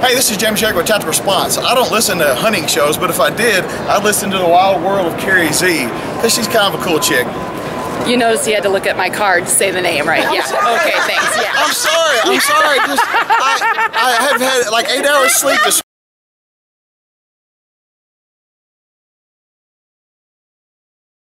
Hey, this is James Yeager with Tactical Response. I don't listen to hunting shows, but if I did, I'd listen to The Wild World of Carrie Z, because she's kind of a cool chick. You noticed you had to look at my card to say the name, right? Yeah. Okay, thanks. Yeah. I'm sorry. Just, I have had like 8 hours sleep this